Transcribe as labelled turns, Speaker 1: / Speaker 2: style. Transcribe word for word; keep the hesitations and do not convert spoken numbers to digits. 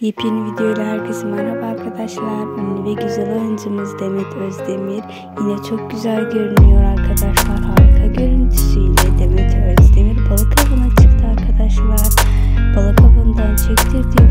Speaker 1: Yepyeni videoyla herkese merhaba arkadaşlar. Ünlü ve güzel oyuncumuz Demet Özdemir yine çok güzel görünüyor arkadaşlar. Harika görüntüsüyle Demet Özdemir balık avına çıktı arkadaşlar. Balık avından çektirdiği